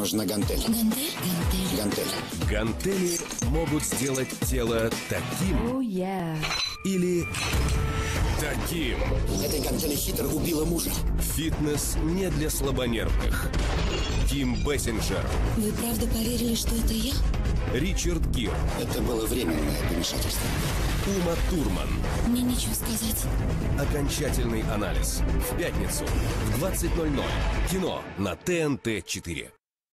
нужна гантель. Гантель. Гантели могут сделать тело таким или таким. Этой гантели хитро убила мужа. Фитнес не для слабонервных. Ким Бессинджер, Вы правда поверили, что это я? Ричард Гир, Это было временное помешательство. Ума Турман. Мне нечего сказать. Окончательный анализ. В пятницу в 20:00. Кино на ТНТ-4.